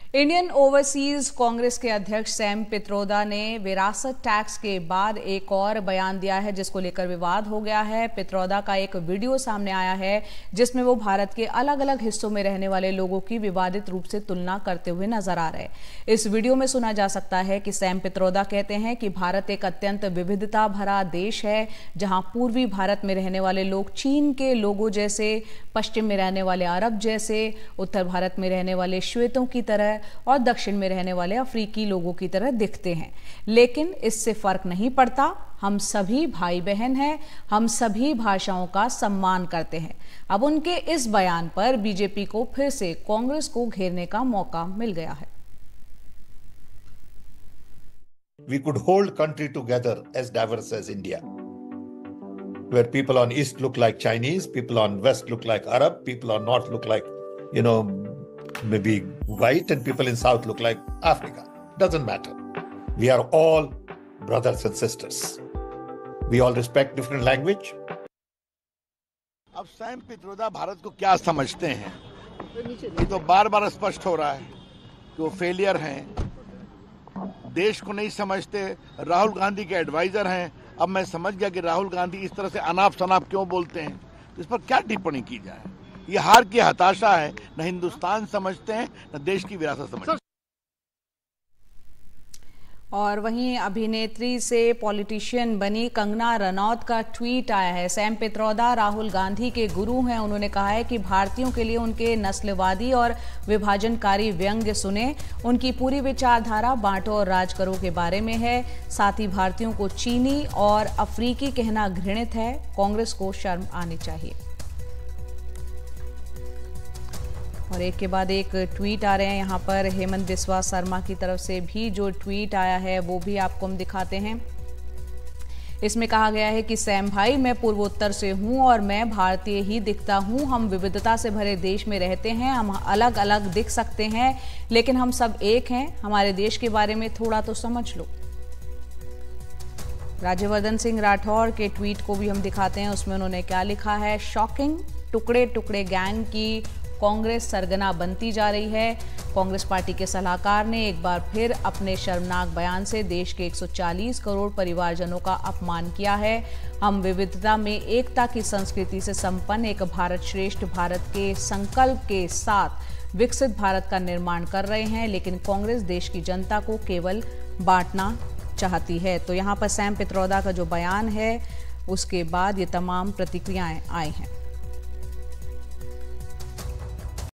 Indian overseas Congress के अध्यक्ष Sam Pitroda ने विरासत टैक्स के बाद एक और बयान दिया है जिसको लेकर विवाद हो गया है। पित्रोदा का एक वीडियो सामने आया है जिसमें वो भारत के अलग अलग हिस्सों में रहने वाले लोगों की विवादित रूप से तुलना करते हुए नजर आ रहे हैं। इस वीडियो में सुना जा सकता है कि सैम पित्रोदा कहते हैं कि भारत एक अत्यंत विविधता भरा देश है, जहां पूर्वी भारत में रहने वाले लोग चीन के लोगों जैसे, पश्चिम में रहने वाले अरब जैसे, उत्तर भारत में रहने वाले श्वेतों की तरह और दक्षिण में रहने वाले अफ्रीकी लोगों की तरह दिखते हैं, लेकिन इससे फर्क नहीं पड़ता। हम सभी भाई बहन हैं, हम सभी भाषाओं का सम्मान करते हैं। अब उनके इस बयान पर बीजेपी को फिर से कांग्रेस को घेरने का मौका मिल गया है। We could hold country together as diverse as India, where people on east look like Chinese, people on west look like Arab, people on north look like, maybe white, and people in south look like Africa. Doesn't matter. We are all brothers and sisters. We all respect different language. अब सैम पित्रोदा भारत को क्या समझते हैं, ये तो बार बार स्पष्ट हो रहा है कि वो फेलियर हैं, देश को नहीं समझते, राहुल गांधी के एडवाइजर हैं। अब मैं समझ गया कि राहुल गांधी इस तरह से अनाप शनाप क्यों बोलते हैं, इस पर क्या टिप्पणी की जाए। ये हार की हताशा है, न हिंदुस्तान समझते हैं न देश की विरासत समझते हैं। और वहीं अभिनेत्री से पॉलिटिशियन बनी कंगना रनौत का ट्वीट आया है। सैम पित्रोदा राहुल गांधी के गुरु हैं। उन्होंने कहा है कि भारतीयों के लिए उनके नस्लवादी और विभाजनकारी व्यंग्य सुने। उनकी पूरी विचारधारा बांटो और राज करो के बारे में है। साथ ही भारतीयों को चीनी और अफ्रीकी कहना घृणित है। कांग्रेस को शर्म आनी चाहिए। और एक के बाद एक ट्वीट आ रहे हैं यहाँ पर। हेमंत बिस्वा शर्मा की तरफ से भी जो ट्वीट आया है वो भी आपको हम दिखाते हैं। इसमें कहा गया है कि सैम भाई, मैं पूर्वोत्तर से हूँ और मैं भारतीय ही दिखता हूँ। हम विविधता से भरे देश में रहते हैं, हम अलग अलग दिख सकते हैं, लेकिन हम सब एक हैं। हमारे देश के बारे में थोड़ा तो समझ लो। राज्यवर्धन सिंह राठौर के ट्वीट को भी हम दिखाते हैं। उसमें उन्होंने क्या लिखा है। शॉकिंग, टुकड़े टुकड़े गैंग की कांग्रेस सरगना बनती जा रही है। कांग्रेस पार्टी के सलाहकार ने एक बार फिर अपने शर्मनाक बयान से देश के 140 करोड़ परिवारजनों का अपमान किया है। हम विविधता में एकता की संस्कृति से संपन्न एक भारत श्रेष्ठ भारत के संकल्प के साथ विकसित भारत का निर्माण कर रहे हैं, लेकिन कांग्रेस देश की जनता को केवल बांटना चाहती है। तो यहाँ पर सैम पित्रोदा का जो बयान है उसके बाद ये तमाम प्रतिक्रियाएं आई हैं।